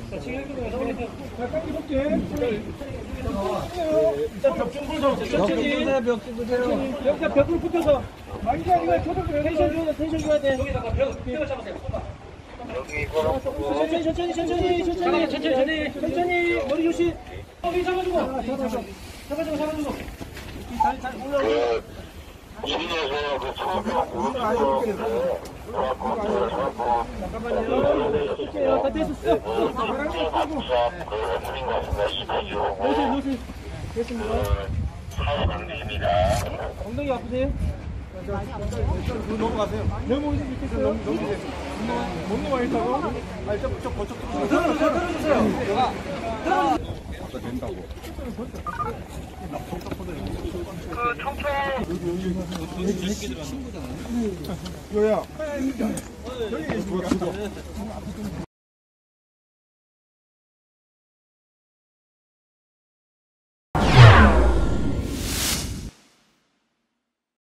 빨리 볼게. 일단 벽좀 보세요. 천천히. 벽좀 보세요. 여기다 벽을 붙여서. 아니가 초등학교 텐션 줘야 돼. 여기다가 벽을 잡으세요. 천천히. 머리 조심. 여기 잡아주고. 잡아주고. 잘 올라오고. 시내에서 그 초등학교 잠깐만요. 다 됐었어. 됐습니다. 엉덩이 아프세요? 넘어가세요. 너무 있겠어요? 너무 많이 있다고? 아니, 저 버쩍 들어주세요. 아까 된다고. 요야. 여기 누가